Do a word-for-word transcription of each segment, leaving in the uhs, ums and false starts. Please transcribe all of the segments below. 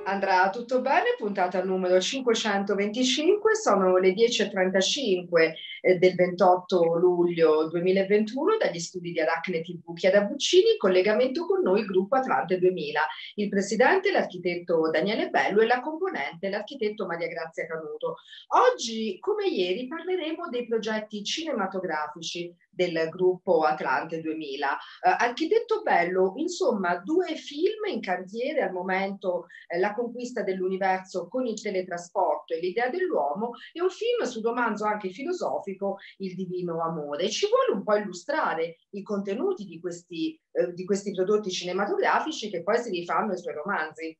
Andrà tutto bene, puntata numero cinquecentoventicinque, sono le dieci e trentacinque eh, del ventotto luglio duemilaventuno, dagli studi di Aracne T V Chiara Buccini, in collegamento con noi il gruppo Atlante duemila, il presidente l'architetto Daniele Bello e la componente l'architetto Maria Grazia Canuto. Oggi, come ieri, parleremo dei progetti cinematografici del gruppo Atlante duemila. Eh, architetto Bello, insomma, due film in cantiere al momento, eh, La conquista dell'universo con il teletrasporto e l'idea dell'uomo, e un film su romanzo anche filosofico, Il divino amore. Ci vuole un po' illustrare i contenuti di questi, eh, di questi prodotti cinematografici che poi si rifanno ai suoi romanzi.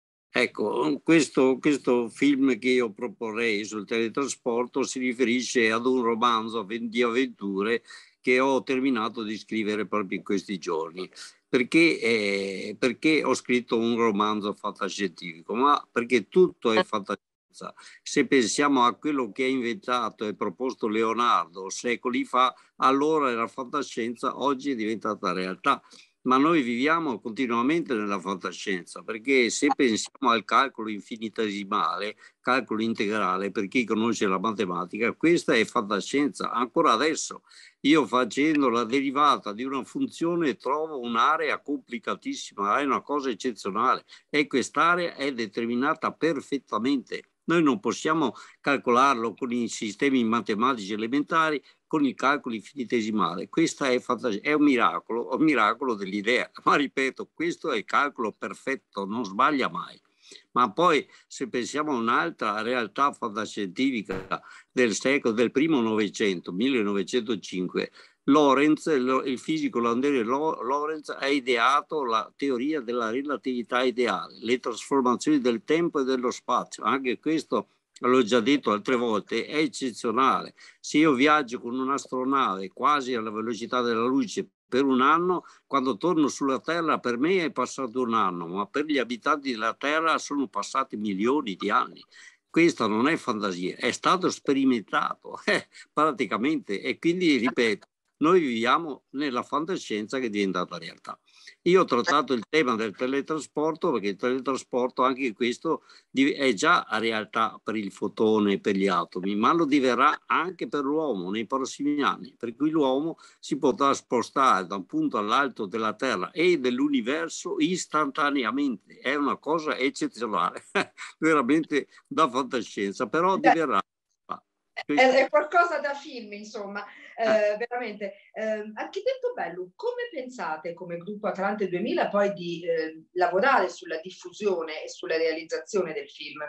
Ecco, questo, questo film che io proporrei sul teletrasporto si riferisce ad un romanzo di avventure che ho terminato di scrivere proprio in questi giorni. Perché, eh, perché ho scritto un romanzo fantascientifico? Ma perché tutto è fantascienza. Se pensiamo a quello che ha inventato e proposto Leonardo secoli fa, allora era fantascienza, oggi è diventata realtà. Ma noi viviamo continuamente nella fantascienza, perché se pensiamo al calcolo infinitesimale, calcolo integrale, per chi conosce la matematica, questa è fantascienza. Ancora adesso io, facendo la derivata di una funzione, trovo un'area complicatissima, è una cosa eccezionale, e quest'area è determinata perfettamente. Noi non possiamo calcolarlo con i sistemi matematici elementari, con il calcolo infinitesimale. Questo è, è un miracolo, un miracolo dell'idea. Ma ripeto, questo è il calcolo perfetto, non sbaglia mai. Ma poi, se pensiamo a un'altra realtà fantascientifica del secolo, del primo Novecento, millenovecentocinque, Lorentz, il fisico olandese Lorentz, ha ideato la teoria della relatività ideale, le trasformazioni del tempo e dello spazio. Anche questo, l'ho già detto altre volte, è eccezionale. Se io viaggio con un'astronave quasi alla velocità della luce per un anno, quando torno sulla Terra per me è passato un anno, ma per gli abitanti della Terra sono passati milioni di anni. Questa non è fantasia, è stato sperimentato eh, praticamente, e quindi, ripeto, noi viviamo nella fantascienza che è diventata realtà. Io ho trattato il tema del teletrasporto perché il teletrasporto, anche questo, è già realtà per il fotone e per gli atomi, ma lo diverrà anche per l'uomo nei prossimi anni, per cui l'uomo si potrà spostare da un punto all'altro della Terra e dell'universo istantaneamente. È una cosa eccezionale, veramente da fantascienza, però diverrà. È, è qualcosa da film, insomma, eh, veramente. Eh, architetto Bello, come pensate come gruppo Atlante duemila poi di eh, lavorare sulla diffusione e sulla realizzazione del film?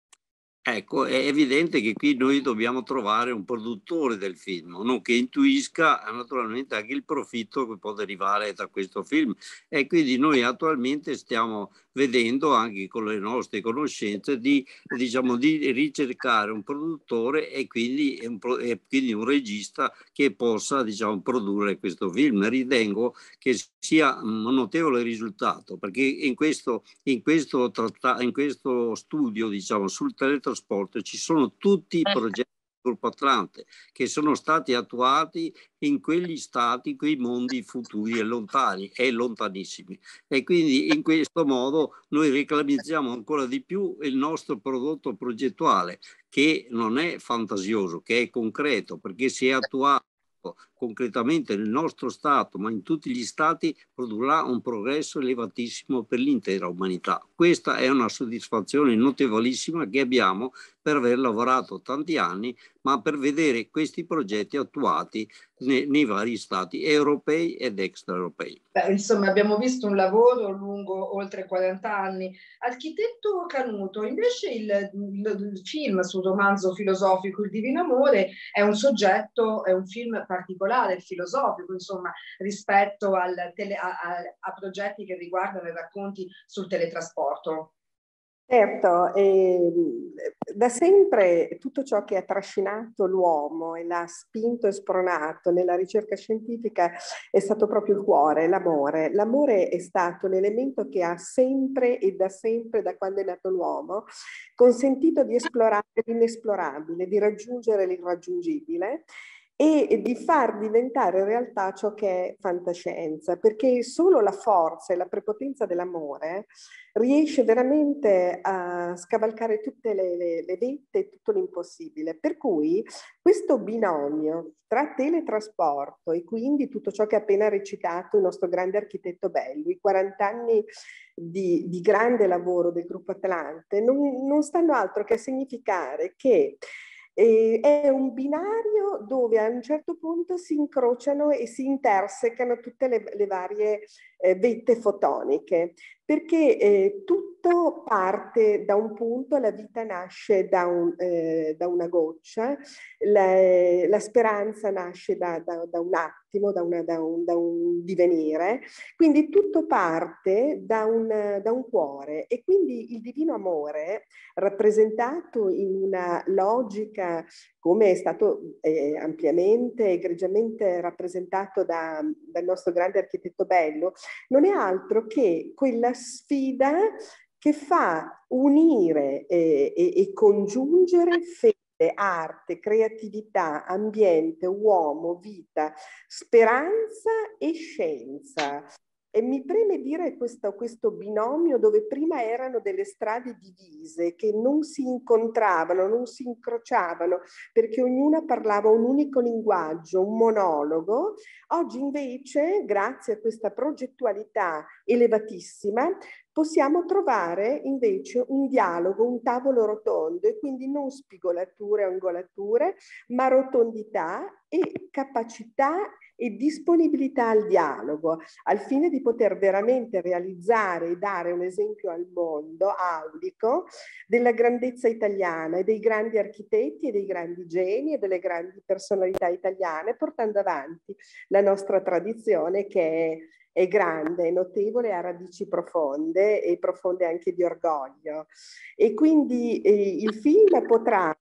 Ecco, è evidente che qui noi dobbiamo trovare un produttore del film, uno che intuisca naturalmente anche il profitto che può derivare da questo film, e quindi noi attualmente stiamo vedendo anche con le nostre conoscenze di, diciamo, di ricercare un produttore e quindi un, e quindi un regista che possa, diciamo, produrre questo film. Ritengo che sia un notevole risultato, perché in questo, in questo, tratta, in questo studio, diciamo, sul teletrasporto ci sono tutti i progetti del Gruppo Atlante che sono stati attuati in quegli stati, quei mondi futuri e lontani e lontanissimi, e quindi in questo modo noi reclamizziamo ancora di più il nostro prodotto progettuale, che non è fantasioso, che è concreto, perché si è attuato concretamente nel nostro Stato, ma in tutti gli Stati, produrrà un progresso elevatissimo per l'intera umanità. Questa è una soddisfazione notevolissima che abbiamo per aver lavorato tanti anni, ma per vedere questi progetti attuati nei, nei vari Stati europei ed extraeuropei. Beh, insomma, abbiamo visto un lavoro lungo oltre quaranta anni. Architetto Canuto, invece il, il, il film sul romanzo filosofico Il Divino Amore è un soggetto, è un film particolare, filosofico, insomma, rispetto al tele, a, a, a progetti che riguardano i racconti sul teletrasporto. Certo, eh, da sempre tutto ciò che ha trascinato l'uomo e l'ha spinto e spronato nella ricerca scientifica è stato proprio il cuore, l'amore. L'amore è stato l'elemento che ha sempre e da sempre, da quando è nato l'uomo, consentito di esplorare l'inesplorabile, di raggiungere l'irraggiungibile. e di far diventare realtà ciò che è fantascienza, perché solo la forza e la prepotenza dell'amore riesce veramente a scavalcare tutte le, le, le vette e tutto l'impossibile. Per cui questo binomio tra teletrasporto e quindi tutto ciò che ha appena recitato il nostro grande architetto Bellu, i quaranta anni di, di grande lavoro del Gruppo Atlante, non, non stanno altro che a significare che Eh, è un binario dove a un certo punto si incrociano e si intersecano tutte le, le varie eh, vette fotoniche, perché eh, tutto parte da un punto, la vita nasce da, un, eh, da una goccia, la, la speranza nasce da, da, da un attimo, da, una, da, un, da un divenire, quindi tutto parte da un, da un cuore, e quindi il divino amore rappresentato in una logica, come è stato eh, ampiamente, egregiamente rappresentato da, dal nostro grande architetto Bellu, non è altro che quella sfida che fa unire eh, e, e congiungere fede, arte, creatività, ambiente, uomo, vita, speranza e scienza. E mi preme dire questo, questo binomio dove prima erano delle strade divise che non si incontravano, non si incrociavano, perché ognuna parlava un unico linguaggio, un monologo. Oggi invece, grazie a questa progettualità elevatissima, possiamo trovare invece un dialogo, un tavolo rotondo, e quindi non spigolature o angolature, ma rotondità e capacità e disponibilità al dialogo, al fine di poter veramente realizzare e dare un esempio al mondo aulico della grandezza italiana e dei grandi architetti e dei grandi geni e delle grandi personalità italiane, portando avanti la nostra tradizione che è è grande, è notevole, ha radici profonde e profonde anche di orgoglio. E quindi eh, il film potrà,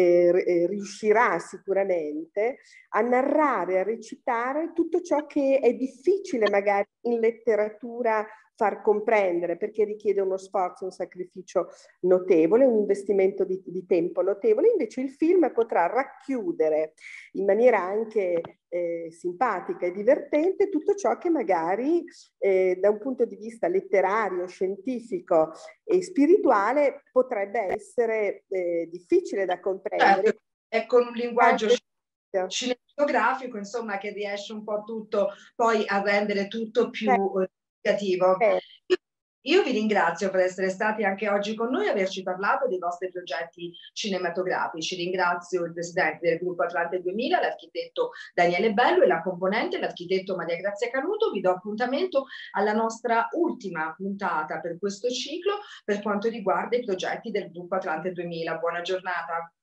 eh, riuscirà sicuramente a narrare, a recitare tutto ciò che è difficile magari in letteratura far comprendere, perché richiede uno sforzo, un sacrificio notevole, un investimento di, di tempo notevole. Invece il film potrà racchiudere in maniera anche eh, simpatica e divertente tutto ciò che magari eh, da un punto di vista letterario, scientifico e spirituale potrebbe essere eh, difficile da comprendere. Certo, è con un linguaggio cinematografico, insomma, che riesce un po' tutto poi a rendere tutto più significativo. Eh, Io vi ringrazio per essere stati anche oggi con noi e averci parlato dei vostri progetti cinematografici. Ringrazio il presidente del Gruppo Atlante duemila, l'architetto Daniele Bellu, e la componente, l'architetto Maria Grazia Canuto. Vi do appuntamento alla nostra ultima puntata per questo ciclo per quanto riguarda i progetti del Gruppo Atlante duemila. Buona giornata.